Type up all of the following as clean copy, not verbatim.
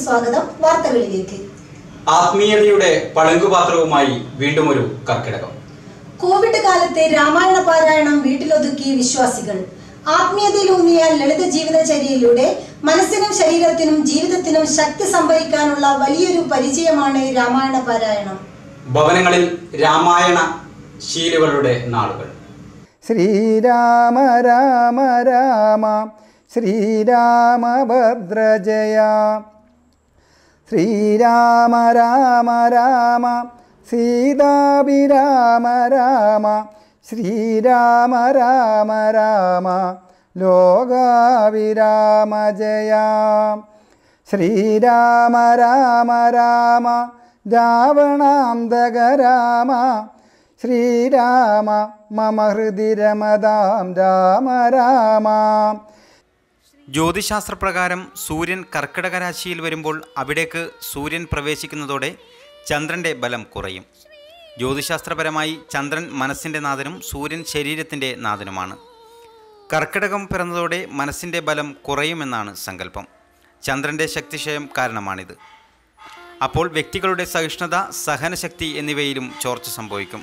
സ്വാഗതം. വാർത്തകളിലേക്ക്. ആത്മീയതയുടെ പളുങ്കുപാത്രവുമായി വീണ്ടും ഒരു കർക്കിടകം. കോവിഡ് കാലത്തെ രാമായണ പാരായണം വീട്ടിലൊതുക്കി വിശ്വാസികൾ. ആത്മീയതയിലൂന്നിയ ലളിത ജീവിതചര്യയിലൂടെ മനസ്സിനും ശരീരത്തിനും ജീവിതത്തിനും ശക്തി സംഭരിക്കാനുള്ള വലിയൊരു പരിചയമാണ് രാമായണ പാരായണം. ഭവനങ്ങളിൽ രാമായണ ശീലുകളുടെ നാളുകൾ. ശ്രീരാമ രാമ രാമ ശ്രീരാമഭദ്രജയ. ശ്രീരാമ രാമ രാമ സീതാഭിരാമ രാമ. ശ്രീരാമ രാമ രാമ ലോകാഭിരാമ ജയ. ശ്രീരാമ രാമ രാമ രാവണാന്തക രാമ. ശ്രീരാമ മമ ഹൃദി രമതാം രാമ രാമ. ജ്യോതിശാസ്ത്രപ്രകാരം സൂര്യൻ കർക്കിടക രാശിയിൽ വരുമ്പോൾ അവിടേക്ക് സൂര്യൻ പ്രവേശിക്കുന്നതോടെ ചന്ദ്രൻ്റെ ബലം കുറയും. ജ്യോതിശാസ്ത്രപരമായി ചന്ദ്രൻ മനസ്സിൻ്റെ നാഥനും സൂര്യൻ ശരീരത്തിൻ്റെ നാഥനുമാണ്. കർക്കിടകം പിറന്നതോടെ മനസ്സിൻ്റെ ബലം കുറയുമെന്നാണ് സങ്കല്പം. ചന്ദ്രൻ്റെ ശക്തിക്ഷയം കാരണമാണിത്. അപ്പോൾ വ്യക്തികളുടെ സഹിഷ്ണുത, സഹനശക്തി എന്നിവയിലും ചോർച്ച സംഭവിക്കും.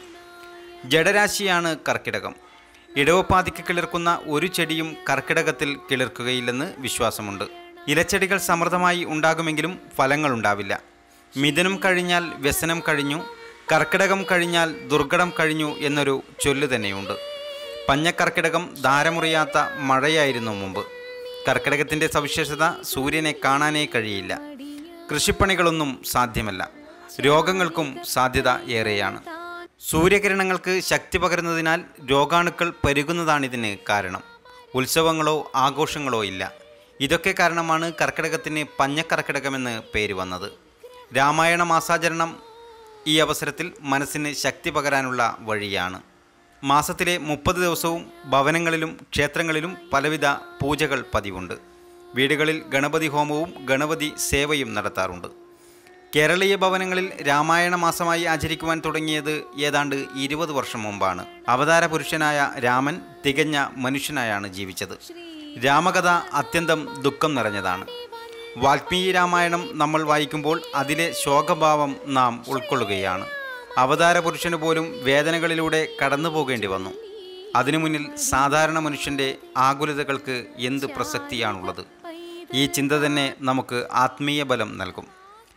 ജഡരാശിയാണ് കർക്കിടകം. ഇടവപ്പാതിക്ക് കിളിർക്കുന്ന ഒരു ചെടിയും കർക്കിടകത്തിൽ കിളിർക്കുകയില്ലെന്ന് വിശ്വാസമുണ്ട്. ഇലച്ചെടികൾ സമൃദ്ധമായി ഉണ്ടാകുമെങ്കിലും ഫലങ്ങളുണ്ടാവില്ല. മിഥുനം കഴിഞ്ഞാൽ വ്യസനം കഴിഞ്ഞു, കർക്കിടകം കഴിഞ്ഞാൽ ദുർഘടം കഴിഞ്ഞു എന്നൊരു ചൊല്ലു തന്നെയുണ്ട്. പഞ്ഞക്കർക്കിടകം ധാരമുറിയാത്ത മഴയായിരുന്നു മുമ്പ്. കർക്കിടകത്തിൻ്റെ സവിശേഷത സൂര്യനെ കാണാനേ കഴിയില്ല. കൃഷിപ്പണികളൊന്നും സാധ്യമല്ല. രോഗങ്ങൾക്കും സാധ്യത ഏറെയാണ്. സൂര്യകിരണങ്ങൾക്ക് ശക്തി പകരുന്നതിനാൽ രോഗാണുക്കൾ പെരുകുന്നതാണിതിന് കാരണം. ഉത്സവങ്ങളോ ആഘോഷങ്ങളോ ഇല്ല. ഇതൊക്കെ കാരണമാണ് കർക്കിടകത്തിന് പഞ്ഞക്കർക്കിടകമെന്ന് പേര് വന്നത്. രാമായണ മാസാചരണം ഈ അവസരത്തിൽ മനസ്സിന് ശക്തി പകരാനുള്ള വഴിയാണ്. മാസത്തിലെ 30 ദിവസവും ഭവനങ്ങളിലും ക്ഷേത്രങ്ങളിലും പലവിധ പൂജകൾ പതിവുണ്ട്. വീടുകളിൽ ഗണപതി ഹോമവും ഗണപതി സേവയും നടത്താറുണ്ട്. കേരളീയ ഭവനങ്ങളിൽ രാമായണ മാസമായി ആചരിക്കുവാൻ തുടങ്ങിയത് ഏതാണ്ട് 20 വർഷം മുമ്പാണ്. അവതാര പുരുഷനായ രാമൻ തികഞ്ഞ മനുഷ്യനായാണ് ജീവിച്ചത്. രാമകഥ അത്യന്തം ദുഃഖം നിറഞ്ഞതാണ്. വാൽമീകി രാമായണം നമ്മൾ വായിക്കുമ്പോൾ അതിലെ ശോകഭാവം നാം ഉൾക്കൊള്ളുകയാണ്. അവതാര പുരുഷന് പോലും വേദനകളിലൂടെ കടന്നു പോകേണ്ടി വന്നു. അതിനു മുന്നിൽ സാധാരണ മനുഷ്യൻ്റെ ആകുലതകൾക്ക് എന്ത് പ്രസക്തിയാണുള്ളത്? ഈ ചിന്ത തന്നെ നമുക്ക് ആത്മീയ ബലം നൽകും.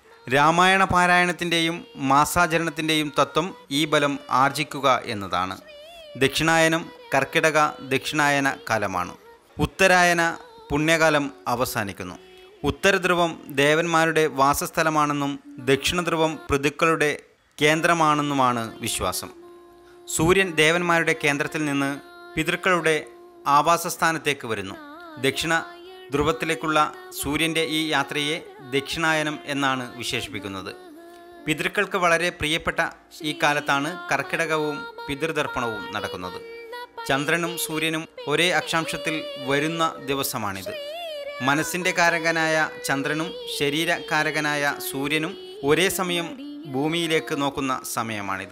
രാമായണ പാരായണത്തിൻ്റെയും മാസാചരണത്തിൻ്റെയും തത്വം ഈ ബലം ആർജിക്കുക എന്നതാണ്. ദക്ഷിണായനം കർക്കിടക ദക്ഷിണായന കാലമാണ്. ഉത്തരായന പുണ്യകാലം അവസാനിക്കുന്നു. ഉത്തരധ്രുവം ദേവന്മാരുടെ വാസസ്ഥലമാണെന്നും ദക്ഷിണധ്രുവം പൃഥുക്കളുടെ കേന്ദ്രമാണെന്നുമാണ് വിശ്വാസം. സൂര്യൻ ദേവന്മാരുടെ കേന്ദ്രത്തിൽ നിന്ന് പിതൃക്കളുടെ ആവാസസ്ഥാനത്തേക്ക് വരുന്നു. ദക്ഷിണ ധ്രുവത്തിലേക്കുള്ള സൂര്യൻ്റെ ഈ യാത്രയെ ദക്ഷിണായനം എന്നാണ് വിശേഷിപ്പിക്കുന്നത്. പിതൃക്കൾക്ക് വളരെ പ്രിയപ്പെട്ട ഈ കാലത്താണ് കർക്കിടകവും പിതൃതർപ്പണവും നടക്കുന്നത്. ചന്ദ്രനും സൂര്യനും ഒരേ അക്ഷാംശത്തിൽ വരുന്ന ദിവസമാണിത്. മനസ്സിൻ്റെ കാരകനായ ചന്ദ്രനും ശരീരകാരകനായ സൂര്യനും ഒരേ സമയം ഭൂമിയിലേക്ക് നോക്കുന്ന സമയമാണിത്.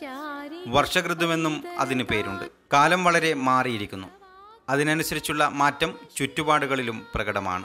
വർഷഋതുവെന്നും അതിന് പേരുണ്ട്. കാലം വളരെ മാറിയിരിക്കുന്നു. അതിനനുസരിച്ചുള്ള മാറ്റം ചുറ്റുപാടുകളിലും പ്രകടമാണ്.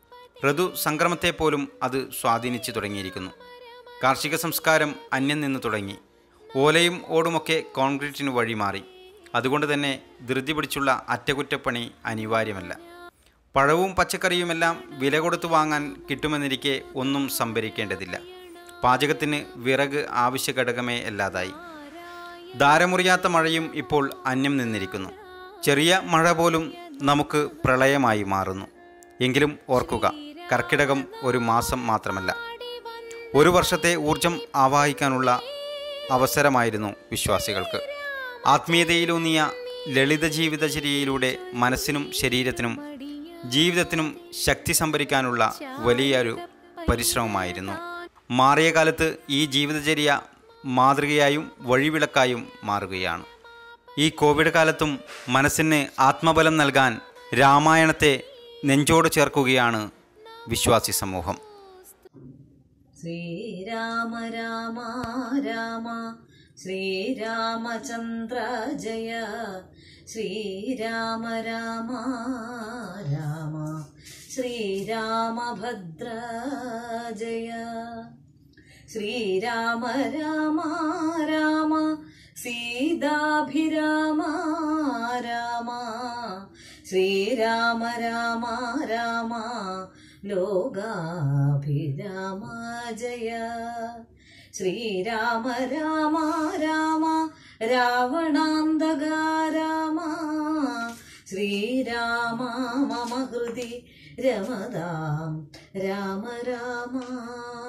ഋതു സംക്രമത്തെപ്പോലും അത് സ്വാധീനിച്ചു തുടങ്ങിയിരിക്കുന്നു. കാർഷിക സംസ്കാരം അന്യം നിന്ന് തുടങ്ങി. ഓലയും ഓടുമൊക്കെ കോൺക്രീറ്റിന് വഴിമാറി. അതുകൊണ്ട് തന്നെ ധൃതി പിടിച്ചുള്ള അറ്റകുറ്റപ്പണി അനിവാര്യമല്ല. പഴവും പച്ചക്കറിയുമെല്ലാം വില കൊടുത്തു വാങ്ങാൻ കിട്ടുമെന്നിരിക്കെ ഒന്നും സംഭരിക്കേണ്ടതില്ല. പാചകത്തിന് വിറക് ആവശ്യ ഘടകമേ അല്ലാതായി. ധാരമുറിയാത്ത മഴയും ഇപ്പോൾ അന്യം നിന്നിരിക്കുന്നു. ചെറിയ മഴ പോലും നമുക്ക് പ്രളയമായി മാറുന്നു. എങ്കിലും ഓർക്കുക, കർക്കിടകം ഒരു മാസം മാത്രമല്ല, ഒരു വർഷത്തെ ഊർജം ആവാഹിക്കാനുള്ള അവസരമായിരുന്നു വിശ്വാസികൾക്ക്. ആത്മീയതയിലൂന്നിയ ലളിത ജീവിതചര്യയിലൂടെ മനസ്സിനും ശരീരത്തിനും ജീവിതത്തിനും ശക്തി സംഭരിക്കാനുള്ള വലിയൊരു പരിശ്രമമായിരുന്നു. മാറിയ കാലത്ത് ഈ ജീവിതചര്യ മാതൃകയായും വഴിവിളക്കായും മാറുകയാണ്. ഈ കോവിഡ് കാലത്തും മനസ്സിന് ആത്മബലം നൽകാൻ രാമായണത്തെ നെഞ്ചോട് ചേർക്കുകയാണ് വിശ്വാസി സമൂഹം. ശ്രീരാമ രാമ രാമ ശ്രീരാമചന്ദ്ര ജയ. ശ്രീരാമ രാമ രാമ ശ്രീരാമഭദ്ര ജയ. ശ്രീരാമ രാമ രാമ സീതാഭിരാമ രാമ. ശ്രീരാമ രാമ രാമ ലോകാഭിരാമ ജയ. ശ്രീരാമ രാമ രാമ രാവണാന്തക രാമ. ശ്രീരാമ മമ ഹൃദി രമതാം രാമ രാമ.